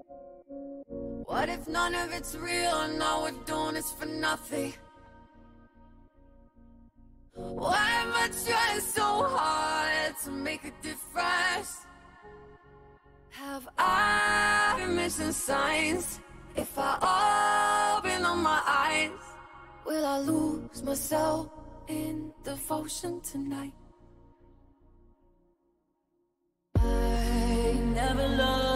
What if none of it's real and all we're doing is for nothing? Why am I trying so hard to make a difference? Have I been missing signs? If I open up my eyes, will I lose myself in devotion tonight? I never loved